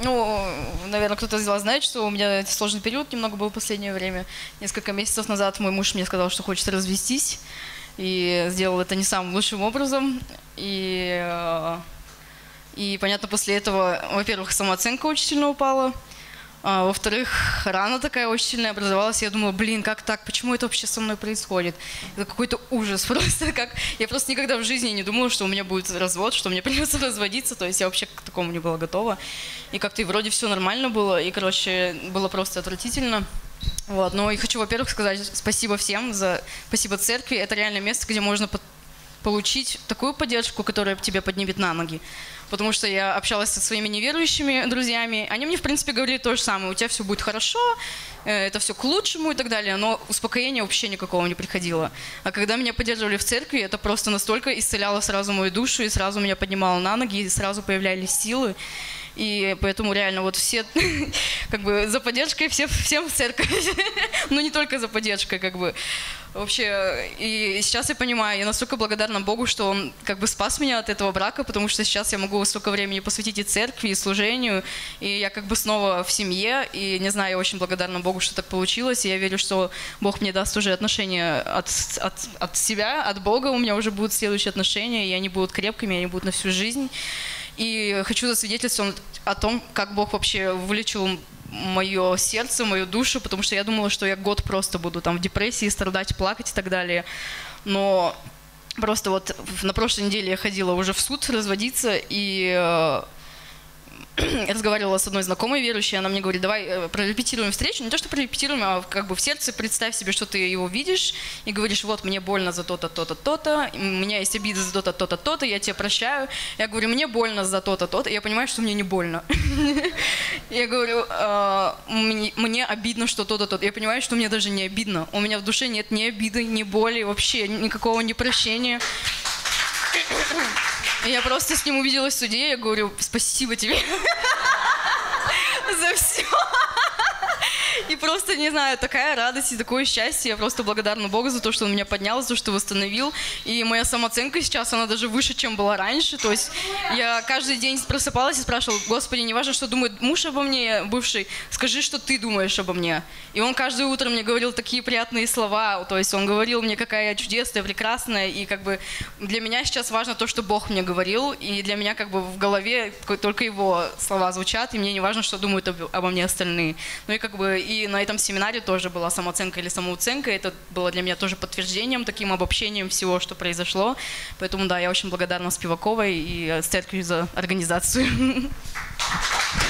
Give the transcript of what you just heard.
Ну, наверное, кто-то из вас знает, что у меня сложный период немного был в последнее время. Несколько месяцев назад мой муж мне сказал, что хочет развестись. И сделал это не самым лучшим образом. И понятно, после этого, во-первых, самооценка очень сильно упала. Во-вторых, рана такая очень сильная образовалась. Я думала, блин, как так? Почему это вообще со мной происходит? Это какой-то ужас просто. Я просто никогда в жизни не думала, что у меня будет развод, что мне придется разводиться. То есть я вообще к такому не была готова. И как-то и вроде все нормально было. И, короче, было просто отвратительно. Вот. Но и хочу, во-первых, сказать спасибо всем, спасибо церкви. Это реально место, где можно получить такую поддержку, которая тебя поднимет на ноги. Потому что я общалась со своими неверующими друзьями. Они мне, в принципе, говорили то же самое. У тебя все будет хорошо, это все к лучшему и так далее. Но успокоения вообще никакого не приходило. А когда меня поддерживали в церкви, это просто настолько исцеляло сразу мою душу, и сразу меня поднимало на ноги, и сразу появлялись силы. И поэтому реально вот все, как бы, за поддержкой всем в церковь. Но не только за поддержкой, как бы. Вообще, и сейчас я понимаю, я настолько благодарна Богу, что Он как бы спас меня от этого брака, потому что сейчас я могу столько времени посвятить и церкви, и служению, и я как бы снова в семье, и не знаю, я очень благодарна Богу, что так получилось, и я верю, что Бог мне даст уже отношения от себя, от Бога, у меня уже будут следующие отношения, и они будут крепкими, они будут на всю жизнь. И хочу засвидетельствовать о том, как Бог вообще вылечил мое сердце, мою душу, потому что я думала, что я год просто буду там в депрессии страдать, плакать и так далее. Но просто вот на прошлой неделе я ходила уже в суд разводиться и разговаривала с одной знакомой верующей, она мне говорит, давай прорепетируем встречу, не то что прорепетируем, а как бы в сердце представь себе, что ты его видишь и говоришь, вот мне больно за то-то, то-то, то-то, у меня есть обида за то-то, то-то, то-то, я тебя прощаю. Я говорю, мне больно за то-то, то-то, и я понимаю, что мне не больно. Я говорю, мне обидно, что то-то, то-то. Я понимаю, что мне даже не обидно. У меня в душе нет ни обиды, ни боли, вообще никакого непрощения. Я просто с ним увиделась в суде, я говорю, спасибо тебе за все. И просто, не знаю, такая радость и такое счастье. Я просто благодарна Богу за то, что Он меня поднял, за то, что восстановил. И моя самооценка сейчас, она даже выше, чем была раньше. То есть я каждый день просыпалась и спрашивала, Господи, не важно, что думает муж обо мне, бывший, скажи, что ты думаешь обо мне. И он каждое утро мне говорил такие приятные слова. То есть он говорил мне, какая я чудесная, прекрасная. И как бы для меня сейчас важно то, что Бог мне говорил. И для меня как бы в голове только Его слова звучат. И мне не важно, что думают обо мне остальные. Ну и как бы и на этом семинаре тоже была самооценка или самооценка. Это было для меня тоже подтверждением, таким обобщением всего, что произошло. Поэтому, да, я очень благодарна Спиваковой и церкви за организацию.